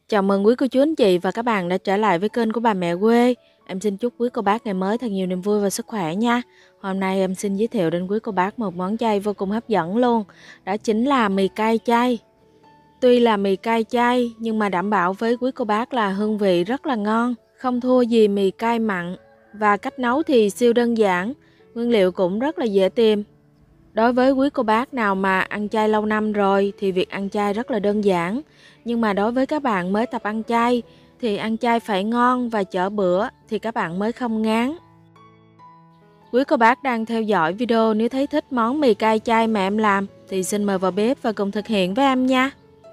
Chào mừng quý cô chú anh chị và các bạn đã trở lại với kênh của bà mẹ quê. Em xin chúc quý cô bác ngày mới thật nhiều niềm vui và sức khỏe nha. Hôm nay em xin giới thiệu đến quý cô bác một món chay vô cùng hấp dẫn luôn. Đó chính là mì cay chay. Tuy là mì cay chay nhưng mà đảm bảo với quý cô bác là hương vị rất là ngon, không thua gì mì cay mặn. Và cách nấu thì siêu đơn giản, nguyên liệu cũng rất là dễ tìm. Đối với quý cô bác nào mà ăn chay lâu năm rồi thì việc ăn chay rất là đơn giản. Nhưng mà đối với các bạn mới tập ăn chay thì ăn chay phải ngon và chở bữa thì các bạn mới không ngán. Quý cô bác đang theo dõi video nếu thấy thích món mì cay chay mà em làm thì xin mời vào bếp và cùng thực hiện với em nha.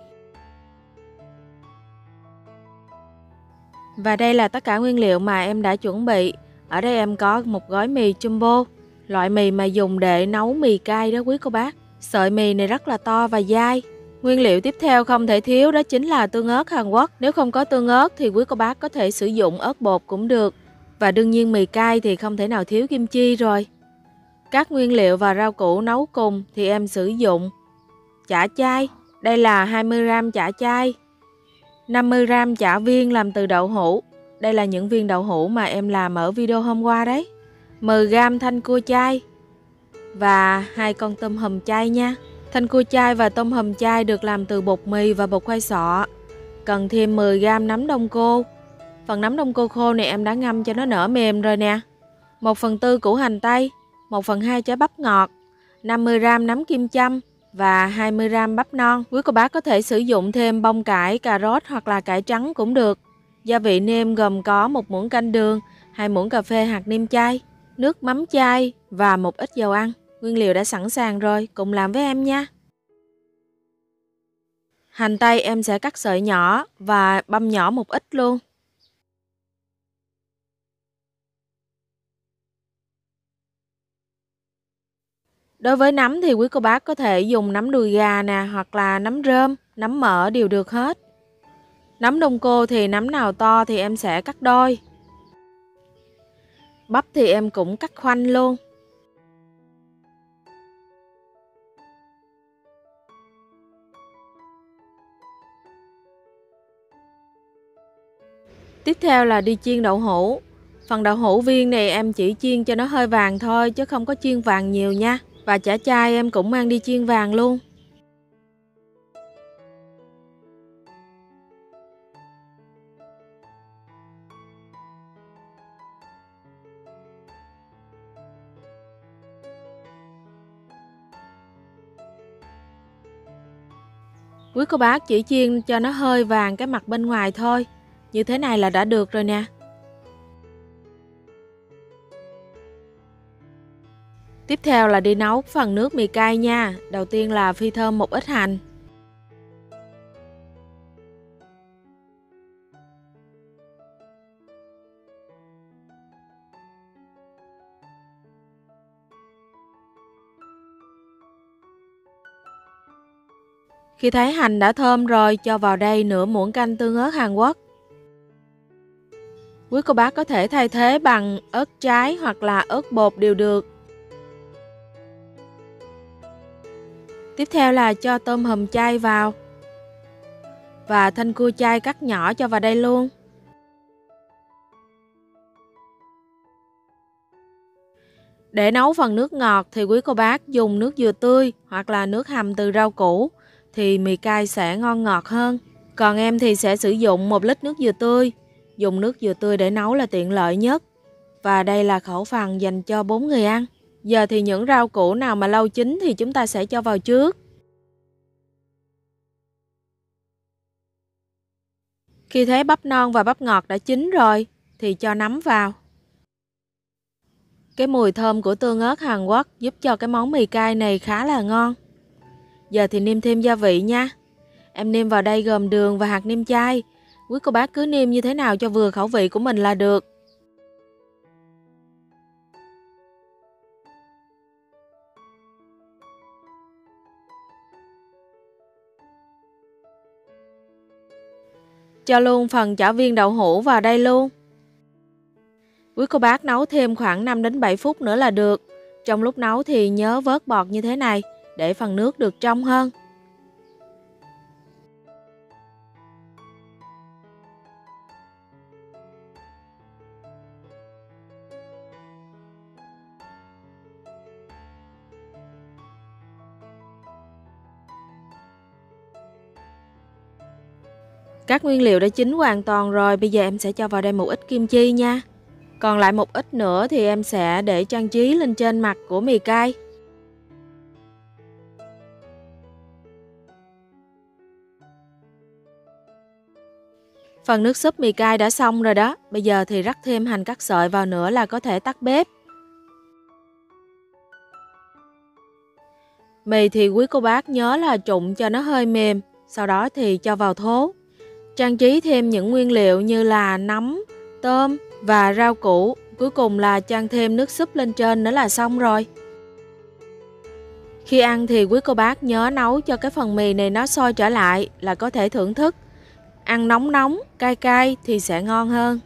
Và đây là tất cả nguyên liệu mà em đã chuẩn bị. Ở đây em có một gói mì jumbo, loại mì mà dùng để nấu mì cay đó quý cô bác. Sợi mì này rất là to và dai. Nguyên liệu tiếp theo không thể thiếu đó chính là tương ớt Hàn Quốc. Nếu không có tương ớt thì quý cô bác có thể sử dụng ớt bột cũng được. Và đương nhiên mì cay thì không thể nào thiếu kim chi rồi. Các nguyên liệu và rau củ nấu cùng thì em sử dụng chả chay. Đây là 20g chả chay, 50g chả viên làm từ đậu hũ. Đây là những viên đậu hũ mà em làm ở video hôm qua đấy. 10g thanh cua chay và 2 con tôm hùm chay nha. Thanh cua chay và tôm hùm chay được làm từ bột mì và bột khoai sọ. Cần thêm 10g nấm đông cô. Phần nấm đông cô khô này em đã ngâm cho nó nở mềm rồi nè. 1/4 củ hành tây, 1/2 trái bắp ngọt, 50g nấm kim châm và 20g bắp non. Quý cô bác có thể sử dụng thêm bông cải, cà rốt hoặc là cải trắng cũng được. Gia vị nêm gồm có 1 muỗng canh đường, 2 muỗng cà phê hạt nêm chay, nước mắm chay và một ít dầu ăn. Nguyên liệu đã sẵn sàng rồi, cùng làm với em nha. Hành tây em sẽ cắt sợi nhỏ và băm nhỏ một ít luôn. Đối với nấm thì quý cô bác có thể dùng nấm đùi gà nè, hoặc là nấm rơm, nấm mỡ đều được hết. Nấm đông cô thì nấm nào to thì em sẽ cắt đôi. Bắp thì em cũng cắt khoanh luôn. Tiếp theo là đi chiên đậu hũ. Phần đậu hũ viên này em chỉ chiên cho nó hơi vàng thôi chứ không có chiên vàng nhiều nha. Và chả chay em cũng mang đi chiên vàng luôn. Quý cô bác chỉ chiên cho nó hơi vàng cái mặt bên ngoài thôi. Như thế này là đã được rồi nè. Tiếp theo là đi nấu phần nước mì cay nha. Đầu tiên là phi thơm một ít hành. Khi thấy hành đã thơm rồi, cho vào đây nửa muỗng canh tương ớt Hàn Quốc. Quý cô bác có thể thay thế bằng ớt trái hoặc là ớt bột đều được. Tiếp theo là cho tôm hùm chay vào. Và thanh cua chay cắt nhỏ cho vào đây luôn. Để nấu phần nước ngọt thì quý cô bác dùng nước dừa tươi hoặc là nước hầm từ rau củ thì mì cay sẽ ngon ngọt hơn. Còn em thì sẽ sử dụng 1 lít nước dừa tươi. Dùng nước dừa tươi để nấu là tiện lợi nhất. Và đây là khẩu phần dành cho 4 người ăn. Giờ thì những rau củ nào mà lâu chín thì chúng ta sẽ cho vào trước. Khi thấy bắp non và bắp ngọt đã chín rồi thì cho nấm vào. Cái mùi thơm của tương ớt Hàn Quốc giúp cho cái món mì cay này khá là ngon. Giờ thì nêm thêm gia vị nha. Em nêm vào đây gồm đường và hạt nêm chay. Quý cô bác cứ nêm như thế nào cho vừa khẩu vị của mình là được. Cho luôn phần chả viên đậu hũ vào đây luôn. Quý cô bác nấu thêm khoảng 5 đến 7 phút nữa là được. Trong lúc nấu thì nhớ vớt bọt như thế này để phần nước được trong hơn. Các nguyên liệu đã chín hoàn toàn rồi, bây giờ em sẽ cho vào đây một ít kim chi nha. Còn lại một ít nữa thì em sẽ để trang trí lên trên mặt của mì cay. Phần nước súp mì cay đã xong rồi đó, bây giờ thì rắc thêm hành cắt sợi vào nữa là có thể tắt bếp. Mì thì quý cô bác nhớ là trụng cho nó hơi mềm, sau đó thì cho vào thố. Trang trí thêm những nguyên liệu như là nấm, tôm và rau củ. Cuối cùng là chan thêm nước súp lên trên nữa là xong rồi. Khi ăn thì quý cô bác nhớ nấu cho cái phần mì này nó sôi trở lại là có thể thưởng thức. Ăn nóng nóng, cay cay thì sẽ ngon hơn.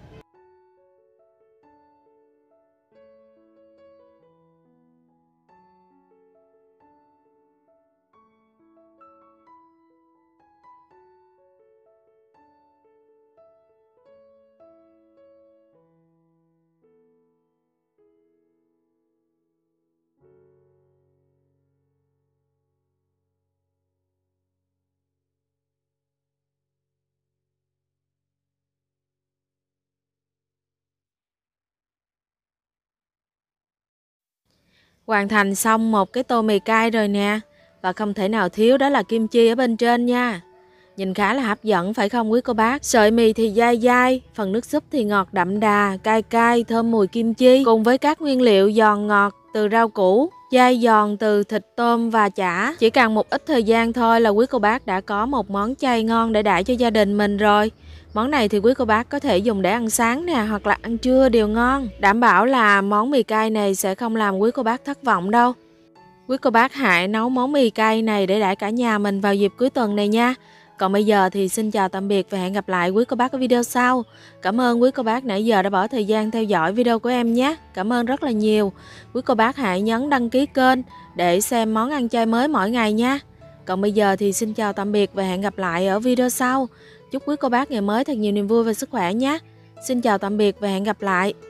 Hoàn thành xong một cái tô mì cay rồi nè. Và không thể nào thiếu đó là kim chi ở bên trên nha. Nhìn khá là hấp dẫn phải không quý cô bác? Sợi mì thì dai dai, phần nước súp thì ngọt đậm đà, cay cay, thơm mùi kim chi. Cùng với các nguyên liệu giòn ngọt từ rau củ, dai giòn từ thịt tôm và chả. Chỉ cần một ít thời gian thôi là quý cô bác đã có một món chay ngon để đãi cho gia đình mình rồi. Món này thì quý cô bác có thể dùng để ăn sáng nè, hoặc là ăn trưa đều ngon. Đảm bảo là món mì cay này sẽ không làm quý cô bác thất vọng đâu. Quý cô bác hãy nấu món mì cay này để đãi cả nhà mình vào dịp cuối tuần này nha. Còn bây giờ thì xin chào tạm biệt và hẹn gặp lại quý cô bác ở video sau. Cảm ơn quý cô bác nãy giờ đã bỏ thời gian theo dõi video của em nhé. Cảm ơn rất là nhiều. Quý cô bác hãy nhấn đăng ký kênh để xem món ăn chay mới mỗi ngày nha. Còn bây giờ thì xin chào tạm biệt và hẹn gặp lại ở video sau. Chúc quý cô bác ngày mới thật nhiều niềm vui và sức khỏe nhé. Xin chào tạm biệt và hẹn gặp lại.